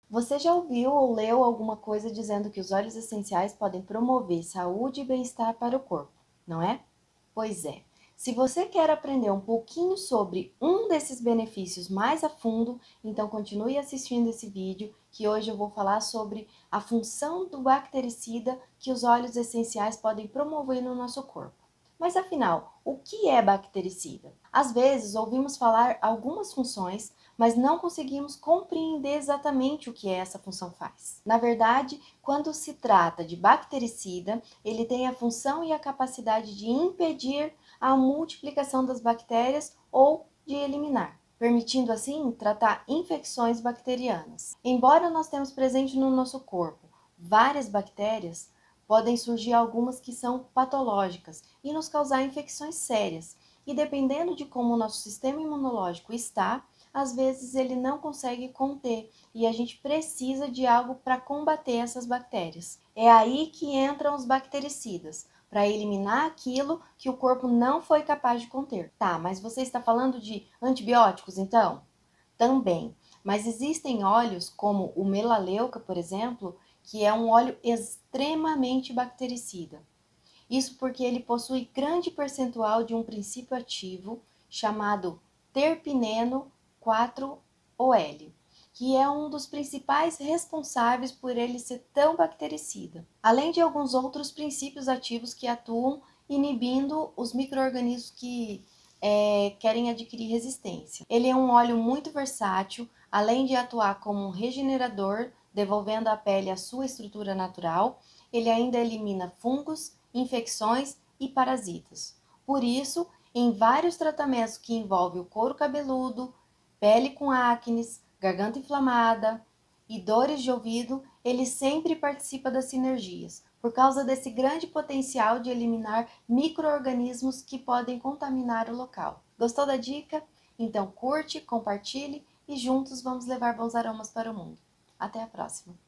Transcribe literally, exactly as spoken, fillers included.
Você já ouviu ou leu alguma coisa dizendo que os óleos essenciais podem promover saúde e bem-estar para o corpo, não é? Pois é. Se você quer aprender um pouquinho sobre um desses benefícios mais a fundo, então continue assistindo esse vídeo, que hoje eu vou falar sobre a função do bactericida que os óleos essenciais podem promover no nosso corpo. Mas afinal, o que é bactericida? Às vezes ouvimos falar algumas funções, mas não conseguimos compreender exatamente o que essa função faz. Na verdade, quando se trata de bactericida, ele tem a função e a capacidade de impedir a multiplicação das bactérias ou de eliminar, permitindo assim tratar infecções bacterianas. Embora nós temos presente no nosso corpo várias bactérias, podem surgir algumas que são patológicas e nos causar infecções sérias. E dependendo de como o nosso sistema imunológico está, às vezes ele não consegue conter e a gente precisa de algo para combater essas bactérias. É aí que entram os bactericidas, para eliminar aquilo que o corpo não foi capaz de conter. Tá, mas você está falando de antibióticos então? Também. Mas existem óleos, como o melaleuca, por exemplo, que é um óleo extremamente bactericida. Isso porque ele possui grande percentual de um princípio ativo chamado terpineno quatro O L, que é um dos principais responsáveis por ele ser tão bactericida, além de alguns outros princípios ativos que atuam inibindo os micro-organismos que é, querem adquirir resistência. Ele é um óleo muito versátil, além de atuar como um regenerador, devolvendo à pele a sua estrutura natural, ele ainda elimina fungos, infecções e parasitas. Por isso, em vários tratamentos que envolvem o couro cabeludo, pele com acnes, garganta inflamada e dores de ouvido, ele sempre participa das sinergias, por causa desse grande potencial de eliminar micro-organismos que podem contaminar o local. Gostou da dica? Então curte, compartilhe e juntos vamos levar bons aromas para o mundo. Até a próxima!